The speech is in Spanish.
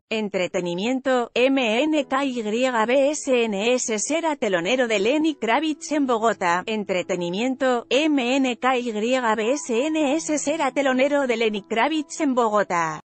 Entretenimiento, MNKYBSNS será telonero de Lenny Kravitz en Bogotá. Entretenimiento, MNKYBSNS será telonero de Lenny Kravitz en Bogotá.